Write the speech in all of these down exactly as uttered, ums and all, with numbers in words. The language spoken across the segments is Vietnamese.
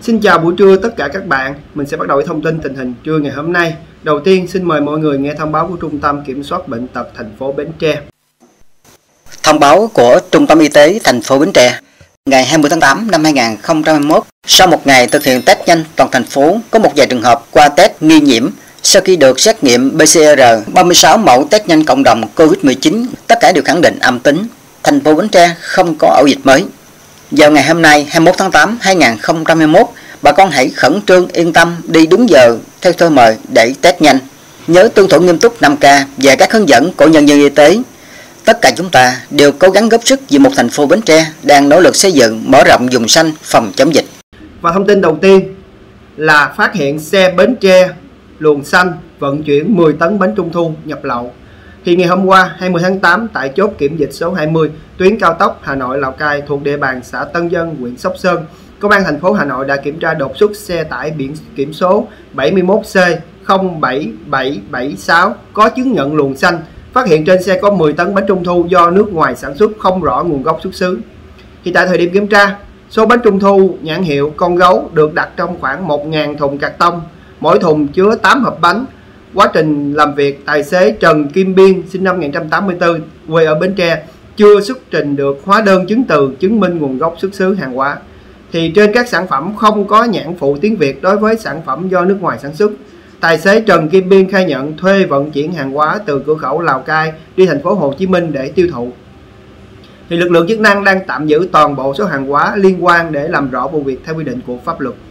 Xin chào buổi trưa tất cả các bạn. Mình sẽ bắt đầu với thông tin tình hình trưa ngày hôm nay. Đầu tiên xin mời mọi người nghe thông báo của Trung tâm Kiểm soát Bệnh tật thành phố Bến Tre. Thông báo của Trung tâm Y tế thành phố Bến Tre ngày hai mươi tháng tám năm hai nghìn không trăm hai mươi mốt, sau một ngày thực hiện test nhanh, toàn thành phố có một vài trường hợp qua test nghi nhiễm. Sau khi được xét nghiệm pê xê rờ, ba mươi sáu mẫu test nhanh cộng đồng Covid mười chín, tất cả đều khẳng định âm tính. Thành phố Bến Tre không có ổ dịch mới. Vào ngày hôm nay hai mươi mốt tháng tám năm hai nghìn không trăm hai mươi mốt, bà con hãy khẩn trương yên tâm đi đúng giờ theo thư mời để test nhanh. Nhớ tuân thủ nghiêm túc năm K và các hướng dẫn của nhân viên y tế. Tất cả chúng ta đều cố gắng góp sức vì một thành phố Bến Tre đang nỗ lực xây dựng, mở rộng vùng xanh phòng chống dịch. Và thông tin đầu tiên là phát hiện xe Bến Tre luồng xanh vận chuyển mười tấn bánh trung thu nhập lậu. Thì ngày hôm qua hai mươi tháng tám, tại chốt kiểm dịch số hai mươi tuyến cao tốc Hà Nội Lào Cai thuộc địa bàn xã Tân Dân, huyện Sóc Sơn, Công an thành phố Hà Nội đã kiểm tra đột xuất xe tải biển kiểm số bảy mươi mốt C không bảy bảy bảy sáu có chứng nhận luồng xanh. Phát hiện trên xe có mười tấn bánh trung thu do nước ngoài sản xuất không rõ nguồn gốc xuất xứ. Thì tại thời điểm kiểm tra, số bánh trung thu nhãn hiệu Con Gấu được đặt trong khoảng một nghìn thùng cạc tông, mỗi thùng chứa tám hộp bánh. Quá trình làm việc, tài xế Trần Kim Biên sinh năm một nghìn chín trăm tám mươi tư, quê ở Bến Tre, chưa xuất trình được hóa đơn chứng từ chứng minh nguồn gốc xuất xứ hàng hóa. Thì trên các sản phẩm không có nhãn phụ tiếng Việt đối với sản phẩm do nước ngoài sản xuất. Tài xế Trần Kim Biên khai nhận thuê vận chuyển hàng hóa từ cửa khẩu Lào Cai đi thành phố Hồ Chí Minh để tiêu thụ. Thì lực lượng chức năng đang tạm giữ toàn bộ số hàng hóa liên quan để làm rõ vụ việc theo quy định của pháp luật.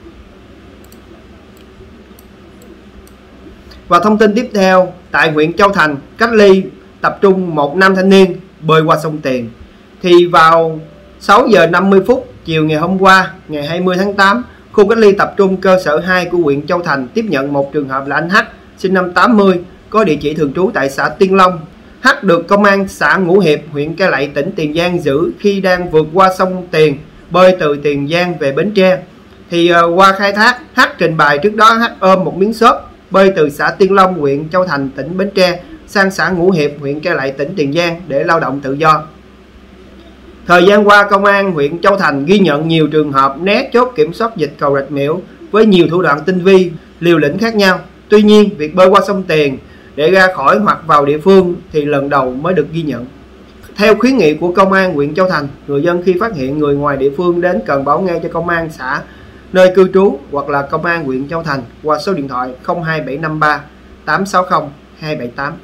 Và thông tin tiếp theo, tại huyện Châu Thành cách ly tập trung một nam thanh niên bơi qua sông Tiền. Thì vào sáu giờ năm mươi phút chiều ngày hôm qua, ngày hai mươi tháng tám, khu cách ly tập trung cơ sở hai của huyện Châu Thành tiếp nhận một trường hợp là anh H, sinh năm tám mươi, có địa chỉ thường trú tại xã Tiên Long. H được công an xã Ngũ Hiệp, huyện Cai Lậy, tỉnh Tiền Giang giữ khi đang vượt qua sông Tiền, bơi từ Tiền Giang về Bến Tre. Thì uh, qua khai thác, H trình bày trước đó H ôm một miếng xốp bơi từ xã Tiên Long, huyện Châu Thành, tỉnh Bến Tre sang xã Ngũ Hiệp, huyện Cai Lậy, tỉnh Tiền Giang để lao động tự do. Thời gian qua, công an huyện Châu Thành ghi nhận nhiều trường hợp né chốt kiểm soát dịch cầu Rạch Miễu với nhiều thủ đoạn tinh vi, liều lĩnh khác nhau. Tuy nhiên, việc bơi qua sông Tiền để ra khỏi hoặc vào địa phương thì lần đầu mới được ghi nhận. Theo khuyến nghị của công an huyện Châu Thành, người dân khi phát hiện người ngoài địa phương đến cần báo ngay cho công an xã nơi cư trú hoặc là công an huyện Châu Thành qua số điện thoại không hai bảy năm ba tám sáu không hai bảy tám.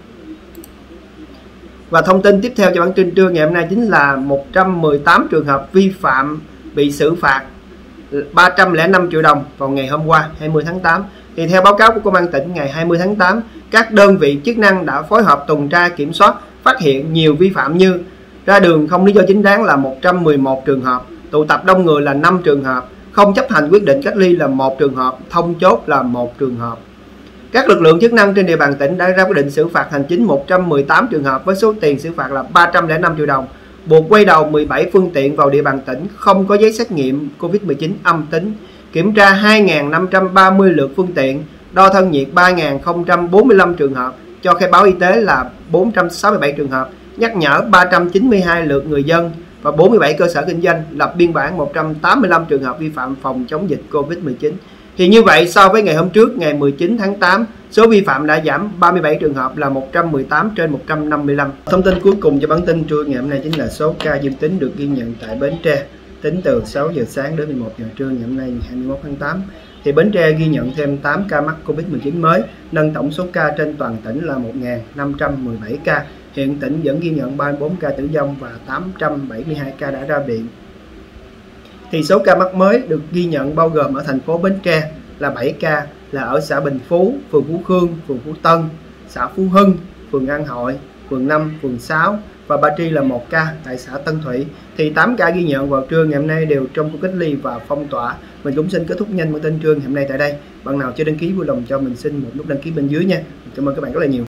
Và thông tin tiếp theo cho bản tin trưa ngày hôm nay chính là một trăm mười tám trường hợp vi phạm bị xử phạt ba trăm lẻ năm triệu đồng vào ngày hôm qua hai mươi tháng tám. Thì theo báo cáo của Công an tỉnh ngày hai mươi tháng tám, các đơn vị chức năng đã phối hợp tuần tra kiểm soát, phát hiện nhiều vi phạm như ra đường không lý do chính đáng là một trăm mười một trường hợp, tụ tập đông người là năm trường hợp, không chấp hành quyết định cách ly là một trường hợp, thông chốt là một trường hợp. Các lực lượng chức năng trên địa bàn tỉnh đã ra quyết định xử phạt hành chính một trăm mười tám trường hợp với số tiền xử phạt là ba trăm lẻ năm triệu đồng, buộc quay đầu mười bảy phương tiện vào địa bàn tỉnh không có giấy xét nghiệm Covid mười chín âm tính, kiểm tra hai nghìn năm trăm ba mươi lượt phương tiện, đo thân nhiệt ba nghìn không trăm bốn mươi lăm trường hợp, cho khai báo y tế là bốn trăm sáu mươi bảy trường hợp, nhắc nhở ba trăm chín mươi hai lượt người dân và bốn mươi bảy cơ sở kinh doanh, lập biên bản một trăm tám mươi lăm trường hợp vi phạm phòng chống dịch Covid mười chín. Thì như vậy, so với ngày hôm trước, ngày mười chín tháng tám, số vi phạm đã giảm ba mươi bảy trường hợp là một trăm mười tám trên một trăm năm mươi lăm. Thông tin cuối cùng cho bản tin trưa ngày hôm nay chính là số ca dương tính được ghi nhận tại Bến Tre tính từ sáu giờ sáng đến mười một giờ trưa ngày hôm nay ngày hai mươi mốt tháng tám. Thì Bến Tre ghi nhận thêm tám ca mắc Covid mười chín mới, nâng tổng số ca trên toàn tỉnh là một nghìn năm trăm mười bảy ca. Hiện tỉnh vẫn ghi nhận ba mươi bốn ca tử vong và tám trăm bảy mươi hai ca đã ra viện. Thì số ca mắc mới được ghi nhận bao gồm ở thành phố Bến Tre là bảy ca, là ở xã Bình Phú, phường Phú Khương, phường Phú Tân, xã Phú Hưng, phường An Hội, phường năm, phường sáu và Ba Tri là một ca tại xã Tân Thủy. Thì tám ca ghi nhận vào trưa ngày hôm nay đều trong khu cách ly và phong tỏa. Mình cũng xin kết thúc nhanh bản tin trưa ngày hôm nay tại đây. Bạn nào chưa đăng ký vui lòng cho mình xin một nút đăng ký bên dưới nha. Cảm ơn các bạn rất là nhiều.